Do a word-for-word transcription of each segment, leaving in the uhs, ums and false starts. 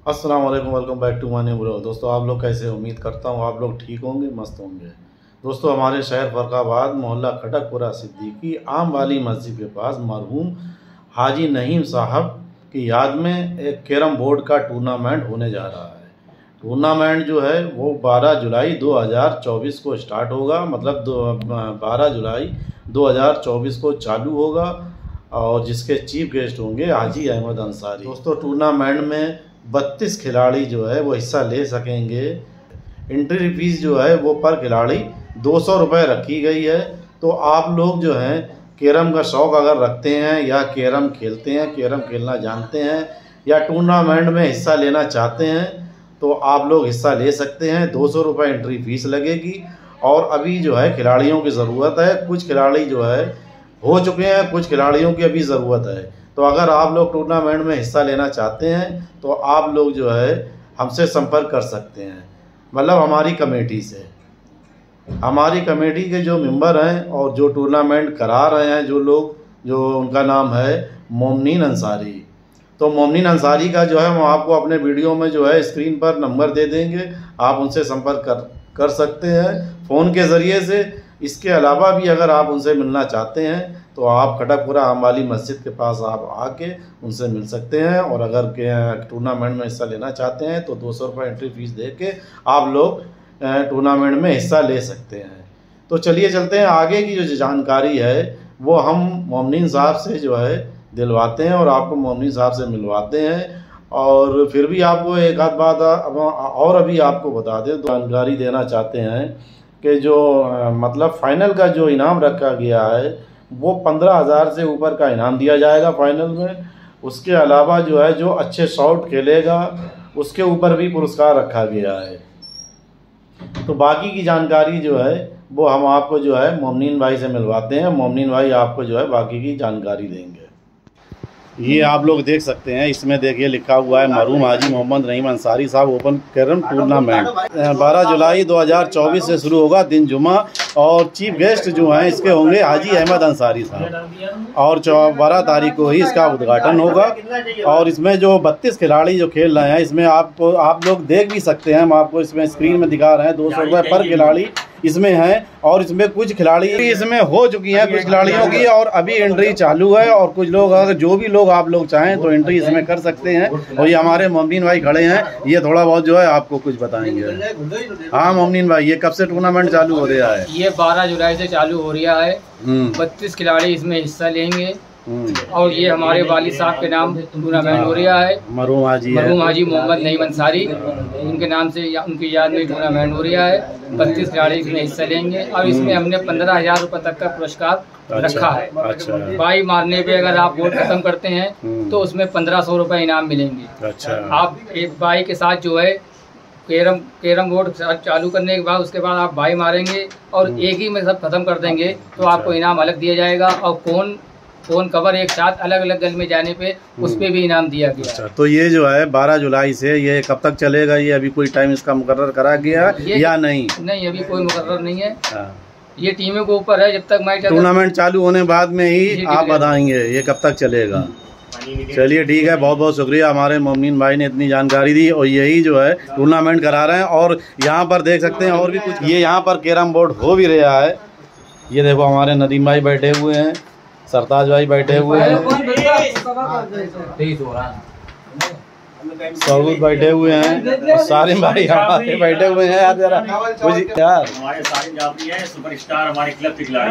अस्सलाम वालेकुम, welcome back to my new vlog. दोस्तों आप लोग कैसे, उम्मीद करता हूँ आप लोग ठीक होंगे, मस्त होंगे। दोस्तों हमारे शहर फर्रुखाबाद मोहल्ला खटकपुरा सिद्दीकी आम वाली मस्जिद के पास मरहूम हाजी नईम साहब की याद में एक कैरम बोर्ड का टूर्नामेंट होने जा रहा है। टूर्नामेंट जो है वो बारह जुलाई दो हज़ार चौबीस को स्टार्ट होगा, मतलब दो बारह जुलाई दो हज़ार चौबीस को चालू होगा और जिसके चीफ गेस्ट होंगे हाजी अहमद अंसारी। दोस्तों टूर्नामेंट में बत्तीस खिलाड़ी जो है वो हिस्सा ले सकेंगे। एंट्री फीस जो है वो पर खिलाड़ी दो सौ रुपये रखी गई है। तो आप लोग जो हैं कैरम का शौक़ अगर रखते हैं या कैरम खेलते हैं, कैरम खेलना जानते हैं या टूर्नामेंट में हिस्सा लेना चाहते हैं तो आप लोग हिस्सा ले सकते हैं। दो सौ रुपये एंट्री फीस लगेगी और अभी जो है खिलाड़ियों की ज़रूरत है। कुछ खिलाड़ी जो है हो चुके हैं, कुछ खिलाड़ियों की अभी ज़रूरत है। तो अगर आप लोग टूर्नामेंट में हिस्सा लेना चाहते हैं तो आप लोग जो है हमसे संपर्क कर सकते हैं, मतलब हमारी कमेटी से। हमारी कमेटी के जो मेंबर हैं और जो टूर्नामेंट करा रहे हैं, जो लोग, जो उनका नाम है मोमिनीन अंसारी। तो मोमिनीन अंसारी का जो है वो आपको अपने वीडियो में जो है स्क्रीन पर नंबर दे देंगे, आप उनसे संपर्क कर कर सकते हैं फ़ोन के ज़रिए से। इसके अलावा भी अगर आप उनसे मिलना चाहते हैं तो आप खटकपुरा आम वाली मस्जिद के पास आप आके उनसे मिल सकते हैं। और अगर टूर्नामेंट में हिस्सा लेना चाहते हैं तो दो सौ रुपये एंट्री फीस दे के आप लोग टूर्नामेंट में हिस्सा ले सकते हैं। तो चलिए चलते हैं, आगे की जो जानकारी है वो हम मोमिनीन साहब से जो है दिलवाते हैं और आपको मोमिनीन साहब से मिलवाते हैं। और फिर भी आपको एक आध बात और अभी आपको बता दें, जानकारी देना चाहते हैं कि जो मतलब फ़ाइनल का जो इनाम रखा गया है वो पंद्रह हज़ार से ऊपर का इनाम दिया जाएगा फ़ाइनल में। उसके अलावा जो है जो अच्छे शॉट खेलेगा उसके ऊपर भी पुरस्कार रखा गया है। तो बाकी की जानकारी जो है वो हम आपको जो है मोमिनीन भाई से मिलवाते हैं। मोमिनीन भाई आपको जो है बाकी की जानकारी देंगे। ये आप लोग देख सकते हैं, इसमें देखिए लिखा हुआ है मरहूम हाजी मोहम्मद नईम अंसारी साहब ओपन कैरम टूर्नामेंट बारह जुलाई दो हज़ार चौबीस से शुरू होगा, दिन जुमा। और चीफ गेस्ट जो हैं इसके होंगे हाजी अहमद अंसारी साहब और बारह तारीख को ही इसका उद्घाटन होगा। और इसमें जो बत्तीस खिलाड़ी जो खेल रहे हैं इसमें आपको आप लोग देख भी सकते हैं, हम आपको इसमें स्क्रीन में दिखा रहे हैं। दो सौ रुपये पर खिलाड़ी इसमें है और इसमें कुछ खिलाड़ी इसमें हो चुकी हैं कुछ खिलाड़ियों की, और अभी एंट्री चालू है। और कुछ लोग अगर जो भी लोग आप लोग चाहें तो एंट्री इसमें कर सकते हैं। और ये हमारे मोमिनीन भाई खड़े हैं, ये थोड़ा बहुत जो है आपको कुछ बताएंगे। हाँ मोमिनीन भाई, ये कब से टूर्नामेंट चालू हो रहा है? ये बारह जुलाई से चालू हो रहा है। बत्तीस खिलाड़ी इसमें हिस्सा लेंगे और ये हमारे वालिद साहब के नाम टूर्नामेंट हो रहा है। मरहूम हाजी मरहूम हाजी मोहम्मद नईम अंसारी, उनके नाम से या, उनकी याद में टूर्नामेंट हो रहा है। बत्तीस खिलाड़ी इसमें हिस्सा लेंगे और इसमें हमने पंद्रह हजार रुपये तक का पुरस्कार रखा है। अच्छा। बाई मारने पे अगर आप वोट खत्म करते हैं तो उसमें पंद्रह सौ रुपये इनाम मिलेंगे। अच्छा। आप एक बाई के साथ जो है कैरम कैरम बोर्ड चालू करने के बाद उसके बाद आप बाई मारेंगे और एक ही में सब खत्म कर देंगे तो आपको इनाम अलग दिया जाएगा। और कौन फोन कवर एक साथ अलग अलग गल में जाने पे उस पे भी इनाम दिया गया। अच्छा, तो ये जो है बारह जुलाई से ये कब तक चलेगा? ये अभी कोई टाइम इसका मुकर्रर करा गया या नहीं? नहीं, अभी कोई मुकर्रर नहीं है। ये टीमों के ऊपर है, जब तक मैच टूर्नामेंट चालू होने बाद में ही आप बताएंगे ये कब तक चलेगा। चलिए ठीक है, बहुत बहुत शुक्रिया, हमारे मोमिनीन भाई ने इतनी जानकारी दी। और यही जो है टूर्नामेंट करा रहे हैं और यहाँ पर देख सकते हैं और भी कुछ ये यहाँ पर कैरम बोर्ड हो भी रहा है। ये देखो हमारे नदीम भाई बैठे हुए हैं, सरताज भाई बैठे हुए हैं, सौगुद बैठे हुए हैं, सारिम भाई हमारे बैठे हुए हैं। यार जरा कुछ यार हमारे सारिम जाफरी हैं, सुपरस्टार हमारे क्लब के खिलाड़ी,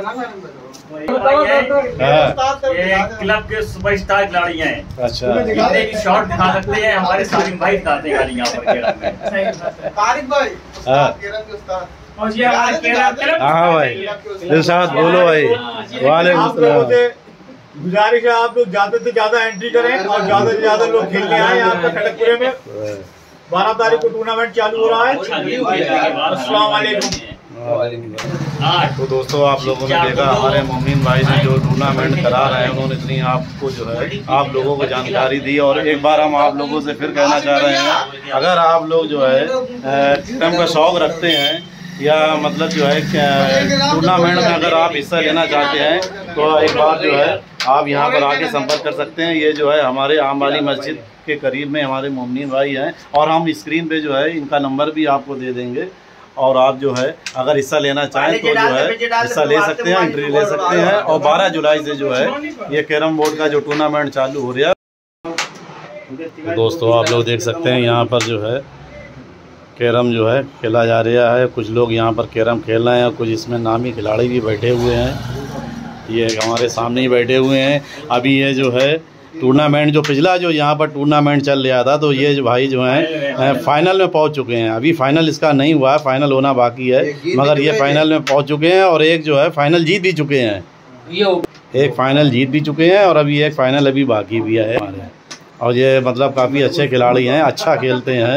क्लब के सुपरस्टार खिलाड़ी हैं। अच्छा, जितने भी शॉट दिखा सकते हैं हमारे सारिम भाई दिखाते हैं गाड़ी यहाँ पर। तारिक भाई हाँ भाई, दिलशाद बोलो भाई। वालेकुम सलाम। गुजारिश है आप लोग ज्यादा से ज्यादा एंट्री करें और ज्यादा से ज्यादा लोग खेलने आए यहाँ पर खटकपुरे में। बारह तारीख को टूर्नामेंट चालू हो रहा है। अस्सलाम वालेकुम। तो दोस्तों आप लोगों ने देखा हमारे मोमिनीन भाई ने जो टूर्नामेंट करा रहे हैं, उन्होंने इतनी आपको जो है आप लोगों को जानकारी दी। और एक बार हम आप लोगों से फिर कहना चाह रहे हैं, अगर आप लोग जो है कैरम का शौक़ रखते हैं या मतलब जो है टूर्नामेंट में अगर आप हिस्सा लेना चाहते हैं तो एक बार जो है आप यहाँ पर आके संपर्क कर सकते हैं। ये जो है हमारे आम वाली मस्जिद के करीब में हमारे मोमिन भाई हैं, और हम स्क्रीन पे जो है इनका नंबर भी आपको दे देंगे, और आप जो है अगर हिस्सा लेना चाहें तो जो है हिस्सा ले सकते हैं, एंट्री ले सकते हैं। और बारह जुलाई से जो है ये कैरम बोर्ड का जो टूर्नामेंट चालू हो रहा है। दोस्तों आप लोग देख सकते हैं यहाँ पर जो है कैरम जो है खेला जा रहा है। कुछ लोग यहाँ पर कैरम खेल रहे हैं, और कुछ इसमें नामी खिलाड़ी भी बैठे हुए हैं। ये हमारे सामने ही बैठे हुए हैं। अभी ये जो है टूर्नामेंट जो पिछला जो यहाँ पर टूर्नामेंट चल रहा था, तो ये जो भाई जो हैं फाइनल में पहुँच चुके हैं। अभी फाइनल इसका नहीं हुआ है, फाइनल होना बाकी है, मगर ये फाइनल में पहुँच चुके हैं, और एक जो है फाइनल जीत भी चुके हैं। एक फाइनल जीत भी चुके हैं, और अभी एक फाइनल अभी बाकी भी है हमारे। और ये मतलब काफ़ी अच्छे खिलाड़ी हैं, अच्छा खेलते हैं।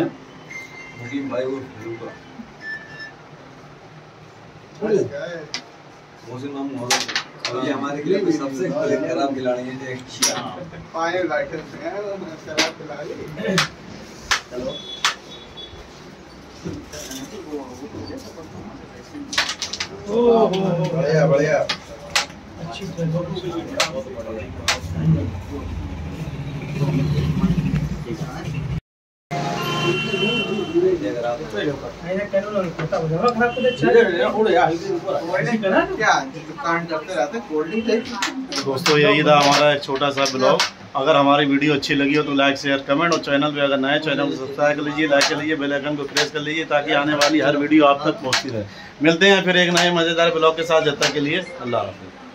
ये हमारे के लिए सबसे खराब खिलाड़ी है। बढ़िया बढ़िया दोस्तों यही था हमारा एक छोटा सा ब्लॉग। अगर हमारी वीडियो अच्छी लगी हो तो लाइक शेयर कमेंट, और चैनल पे अगर नए चैनल को सब्सक्राइब कर लीजिए, लाइक कर लीजिए, बेल आइकन को प्रेस कर लीजिए, ताकि आने वाली हर वीडियो आप तक पहुंचती रहे। मिलते हैं फिर एक नए मज़ेदार ब्लॉग के साथ, जब तक के लिए अल्लाह हाफ़िज़।